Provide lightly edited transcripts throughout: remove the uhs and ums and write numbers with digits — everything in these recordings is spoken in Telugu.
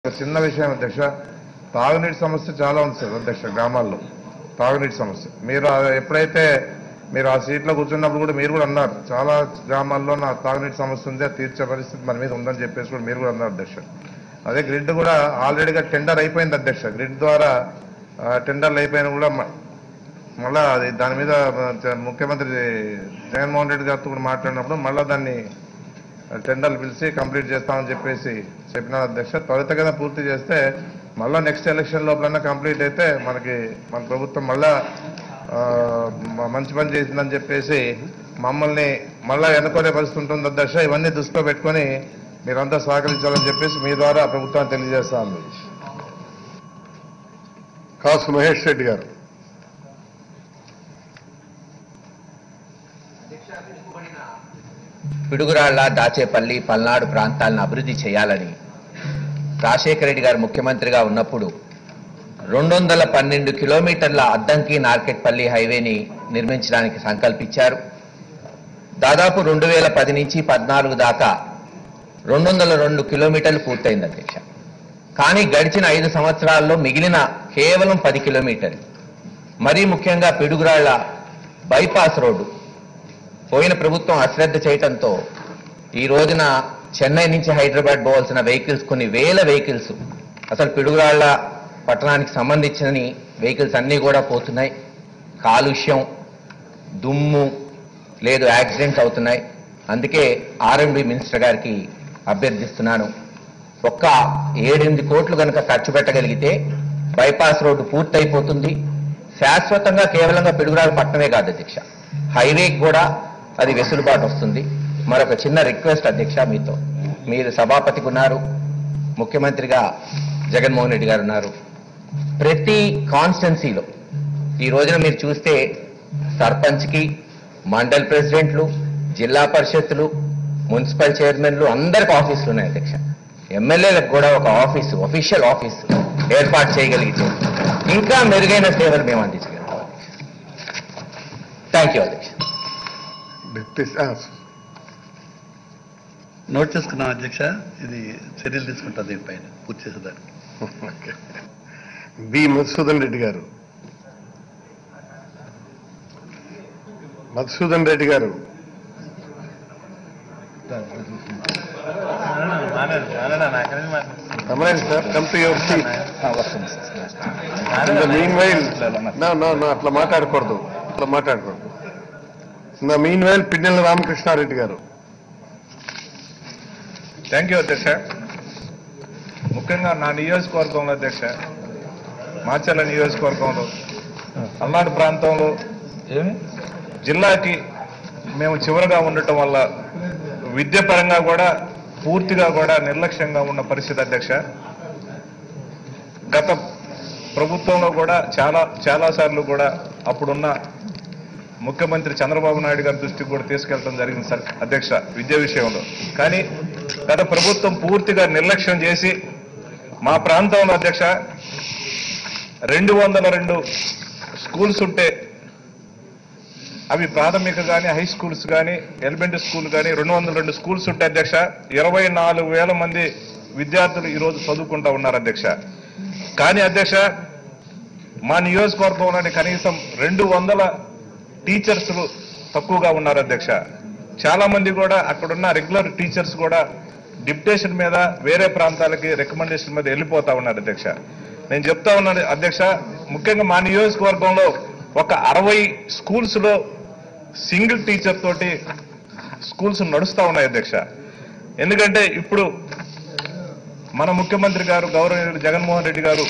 చిన్న విషయం అధ్యక్ష, తాగునీటి సమస్య చాలా ఉంది సార్ అధ్యక్ష. గ్రామాల్లో తాగునీటి సమస్య మీరు ఎప్పుడైతే మీరు ఆ సీట్లో కూర్చున్నప్పుడు కూడా మీరు కూడా అన్నారు, చాలా గ్రామాల్లో నా తాగునీటి సమస్య ఉంది, అది తీర్చే పరిస్థితి మన మీద ఉందని చెప్పేసి కూడా మీరు కూడా అన్నారు అధ్యక్ష. అదే గ్రిడ్ కూడా ఆల్రెడీగా టెండర్ అయిపోయింది అధ్యక్ష. గ్రిడ్ ద్వారా టెండర్లు అయిపోయినా కూడా మళ్ళా అది దాని మీద ముఖ్యమంత్రి జగన్మోహన్ రెడ్డి గారితో కూడా మాట్లాడినప్పుడు మళ్ళీ దాన్ని టెండర్లు పిలిచి కంప్లీట్ చేస్తామని చెప్పేసి చెప్పిన అధ్యక్ష. త్వరితగతిన పూర్తి చేస్తే మళ్ళీ నెక్స్ట్ ఎలక్షన్ లోపలన్నా కంప్లీట్ అయితే మన ప్రభుత్వం మళ్ళా మంచి పని చేసిందని చెప్పేసి మమ్మల్ని మళ్ళా ఎన్నుకునే పరిస్థితి ఉంటుంది అధ్యక్ష. ఇవన్నీ దృష్టిలో పెట్టుకొని మీరంతా సహకరించాలని చెప్పేసి మీ ద్వారా ప్రభుత్వాన్ని తెలియజేస్తాను. కాసు మహేష్ రెడ్డి గారు. పిడుగురాళ్ల, దాచేపల్లి, పల్నాడు ప్రాంతాలను అభివృద్ధి చేయాలని రాజశేఖర రెడ్డి గారు ముఖ్యమంత్రిగా ఉన్నప్పుడు 212 కిలోమీటర్ల అద్దంకి నార్కెట్పల్లి హైవేని నిర్మించడానికి సంకల్పించారు. దాదాపు 2010 నుంచి 14 దాకా 202 కిలోమీటర్లు పూర్తయింది అధ్యక్ష. కానీ గడిచిన 5 సంవత్సరాల్లో మిగిలిన కేవలం 10 కిలోమీటర్లు. మరీ ముఖ్యంగా పిడుగురాళ్ల బైపాస్ రోడ్డు పోయిన ప్రభుత్వం అశ్రద్ధ చేయడంతో ఈ రోజున చెన్నై నుంచి హైదరాబాద్ పోవాల్సిన వెహికల్స్, కొన్ని వేల వెహికల్స్, అసలు పిడుగురాళ్ల పట్టణానికి సంబంధించిన వెహికల్స్ అన్నీ కూడా పోతున్నాయి. కాలుష్యం, దుమ్ము లేదు, యాక్సిడెంట్స్ అవుతున్నాయి. అందుకే ఆర్ఎండ్బి మినిస్టర్ గారికి అభ్యర్థిస్తున్నాను, ఒక్క 7-8 కోట్లు కనుక ఖర్చు పెట్టగలిగితే బైపాస్ రోడ్డు పూర్తయిపోతుంది. శాశ్వతంగా కేవలంగా పిడుగురాళ్ల పట్టణమే కాదు అధ్యక్ష, హైవేకి కూడా అది వెసులుబాటు వస్తుంది. మరొక చిన్న రిక్వెస్ట్ అధ్యక్ష, మీతో, మీరు సభాపతికి ఉన్నారు, ముఖ్యమంత్రిగా జగన్మోహన్ రెడ్డి గారు ఉన్నారు. ప్రతి కాన్స్టిట్యున్సీలో ఈ రోజున మీరు చూస్తే సర్పంచ్కి, మండల్ ప్రెసిడెంట్లు, జిల్లా పరిషత్తులు, మున్సిపల్ చైర్మన్లు అందరికి ఆఫీసులు ఉన్నాయి అధ్యక్ష. ఎమ్మెల్యేలకు కూడా ఒక ఆఫీసు, అఫీషియల్ ఆఫీసు ఏర్పాటు చేయగలిగితే ఇంకా మెరుగైన సేవలు మేము అందించగలుగుతాం. థ్యాంక్ యూ అధ్యక్ష. నోట్ చేసుకున్నాం అధ్యక్ష, ఇది చర్యలు తీసుకుంటాం దీనిపైన పూర్తి చేసేదానికి. బి మధుసూదన్ రెడ్డి గారు. మధుసూదన్ రెడ్డి గారు. Sir, come to your seat. Meanwhile అట్లా మాట్లాడకూడదు, మీన్ వైల్ పిన్నెల రామకృష్ణారెడ్డి గారు. థ్యాంక్ యూ అధ్యక్ష. ముఖ్యంగా నా నియోజకవర్గంలో అధ్యక్ష, మాచర్ల నియోజకవర్గంలో పల్నాడు ప్రాంతంలో జిల్లాకి మేము చివరగా ఉండటం వల్ల విద్యాపరంగా కూడా పూర్తిగా కూడా నిర్లక్ష్యంగా ఉన్న పరిస్థితి అధ్యక్ష. గత ప్రభుత్వంలో కూడా చాలాసార్లు కూడా అప్పుడున్న ముఖ్యమంత్రి చంద్రబాబు నాయుడు గారి దృష్టికి కూడా తీసుకెళ్లడం జరిగింది సార్ అధ్యక్ష విద్యా విషయంలో. కానీ గత ప్రభుత్వం పూర్తిగా నిర్లక్ష్యం చేసి మా ప్రాంతంలో అధ్యక్ష 202 స్కూల్స్ ఉంటే అవి ప్రాథమిక కానీ, హై స్కూల్స్ కానీ, ఎలిమెంటరీ స్కూల్ కానీ 202 స్కూల్స్ ఉంటే అధ్యక్ష 24,000 మంది విద్యార్థులు ఈరోజు చదువుకుంటూ ఉన్నారు అధ్యక్ష. కానీ అధ్యక్ష మా నియోజకవర్గంలోని కనీసం 200 టీచర్స్లు తక్కువగా ఉన్నారు అధ్యక్ష. చాలా మంది కూడా అక్కడున్న రెగ్యులర్ టీచర్స్ కూడా డిప్యుటేషన్ మీద వేరే ప్రాంతాలకి రికమెండేషన్ మీద వెళ్ళిపోతా ఉన్నారు అధ్యక్ష. నేను చెప్తా ఉన్నాను అధ్యక్ష, ముఖ్యంగా మా నియోజకవర్గంలో ఒక 60 స్కూల్స్ లో సింగిల్ టీచర్ తోటి స్కూల్స్ నడుస్తూ ఉన్నాయి అధ్యక్ష. ఎందుకంటే ఇప్పుడు మన ముఖ్యమంత్రి గారు గౌరవనీయులు జగన్మోహన్ రెడ్డి గారు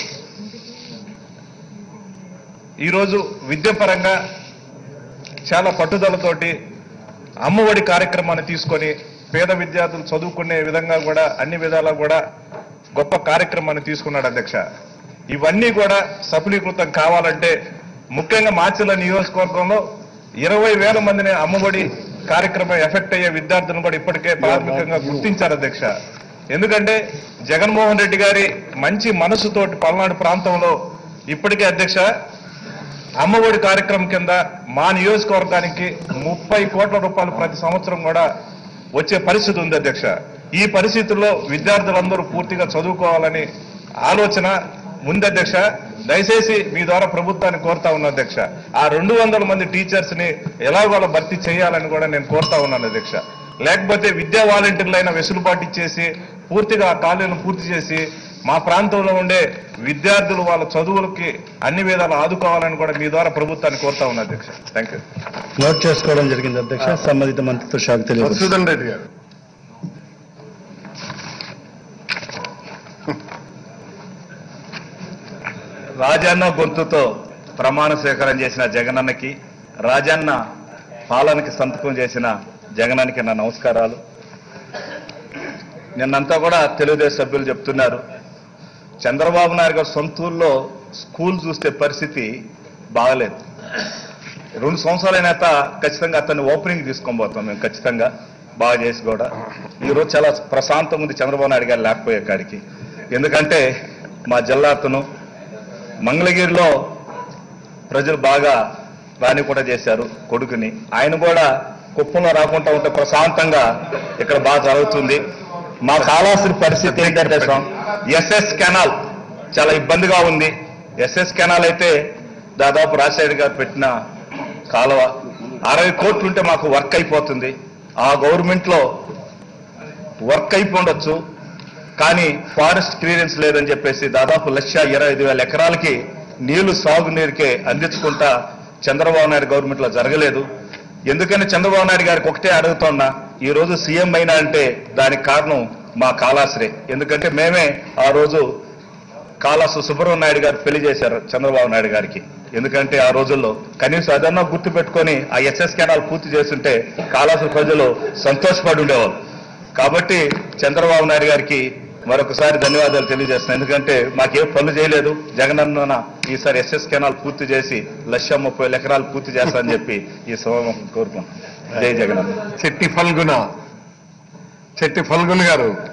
ఈరోజు విద్యాపరంగా చాలా పట్టుదలతోటి అమ్మఒడి కార్యక్రమాన్ని తీసుకొని పేద విద్యార్థులు చదువుకునే విధంగా కూడా అన్ని విధాలా కూడా గొప్ప కార్యక్రమాన్ని తీసుకున్నాడు అధ్యక్ష. ఇవన్నీ కూడా సఫలీకృతం కావాలంటే ముఖ్యంగా మాచర్ల నియోజకవర్గంలో 20,000 మందిని అమ్మఒడి కార్యక్రమం ఎఫెక్ట్ అయ్యే విద్యార్థులను కూడా ఇప్పటికే ప్రాథమికంగా గుర్తించారు అధ్యక్ష. ఎందుకంటే జగన్మోహన్ రెడ్డి గారి మంచి మనసుతోటి పల్నాడు ప్రాంతంలో ఇప్పటికే అధ్యక్ష అమ్మఒడి కార్యక్రమం కింద మా నియోజకవర్గానికి 30 కోట్ల రూపాయలు ప్రతి సంవత్సరం కూడా వచ్చే పరిస్థితి ఉంది అధ్యక్ష. ఈ పరిస్థితుల్లో విద్యార్థులందరూ పూర్తిగా చదువుకోవాలని ఆలోచన ముందు అధ్యక్ష. దయచేసి మీ ద్వారా ప్రభుత్వాన్ని కోరుతా ఉన్నా అధ్యక్ష, ఆ 200 మంది టీచర్స్ ని ఎలాగోలా భర్తీ చేయాలని కూడా నేను కోరుతా ఉన్నాను అధ్యక్ష. లేకపోతే విద్యా వాలంటీర్లైనా వెసులుబాటు ఇచ్చేసి పూర్తిగా ఆ కాలేజీలను పూర్తి చేసి మా ప్రాంతంలో ఉండే విద్యార్థులు వాళ్ళ చదువులకి అన్ని విధాలు ఆదుకోవాలని కూడా మీ ద్వారా ప్రభుత్వాన్ని కోరుతా ఉన్నా అధ్యక్ష. Thank you. నోట్ చేసుకోవడం జరిగింది అధ్యక్ష. సంబంధిత మంత్రిత్వ శాఖ తెలియదు. మధుసూదన్ రెడ్డి గారు. రాజన్న గొంతుతో ప్రమాణ స్వీకారం చేసిన జగనన్నకి, రాజన్న పాలనకి సంతకం చేసిన జగనన్నకి నా నమస్కారాలు. నిన్నంతా కూడా తెలుగుదేశం సభ్యులు చెప్తున్నారు, చంద్రబాబు నాయుడు గారు సొంతూరులో స్కూల్ చూస్తే పరిస్థితి బాగలేదు. 2 సంవత్సరాలైనాక ఖచ్చితంగా అతన్ని ఓపెనింగ్ తీసుకొని పోతాం మేము, ఖచ్చితంగా బాగా చేసి కూడా. ఈరోజు చాలా ప్రశాంతంగా ఉంది చంద్రబాబు నాయుడు గారు లేకపోయే కాడికి. ఎందుకంటే మా జిల్లా అతను మంగళగిరిలో ప్రజలు బాగా రాని కూడా చేశారు కొడుకుని. ఆయన కూడా కుప్పంలో రాకుండా ఉంటే ప్రశాంతంగా ఇక్కడ బాగా జరుగుతుంది. మా కాళాస్త్రి పరిస్థితి ఏంటంటే ఎస్ఎస్ కెనాల్ చాలా ఇబ్బందిగా ఉంది. ఎస్ఎస్ కెనాల్ అయితే దాదాపు రాజశేఖర్ గారు పెట్టిన కాలువ 60 కోట్లు ఉంటే మాకు వర్క్ అయిపోతుంది. ఆ గవర్నమెంట్ లో వర్క్ అయిపోండొచ్చు, కానీ ఫారెస్ట్ క్లియరెన్స్ లేదని చెప్పేసి దాదాపు 1,25,000 ఎకరాలకి నీళ్లు సాగునీరుకే అందించుకుంటా చంద్రబాబు నాయుడు గవర్నమెంట్ లో జరగలేదు. ఎందుకని చంద్రబాబు నాయుడు గారికి ఒకటే అడుగుతున్నా, ఈ రోజు సీఎం అయినా అంటే దానికి కారణం మా కాళాశ్రీ. ఎందుకంటే మేమే ఆ రోజు కాళాసు సుబ్రహ్మణ్య నాయుడు గారు పెళ్లి చేశారు చంద్రబాబు నాయుడు గారికి. ఎందుకంటే ఆ రోజుల్లో కనీసం అదన్నా గుర్తు పెట్టుకొని ఆ ఎస్ఎస్ కెనాల్ పూర్తి చేస్తుంటే కాళాసు ప్రజలు సంతోషపడి ఉండేవాళ్ళు. కాబట్టి చంద్రబాబు నాయుడు గారికి మరొకసారి ధన్యవాదాలు తెలియజేస్తున్నాను. ఎందుకంటే మాకేం పనులు చేయలేదు, జగనన్న ఈసారి ఎస్ఎస్ కెనాల్ పూర్తి చేసి 1,30,000 ఎకరాలు పూర్తి చేస్తారని చెప్పి ఈ సభ కోరుకుంటున్నాను. జై జగనన్న. చెట్టి ఫల్గుణ గారు.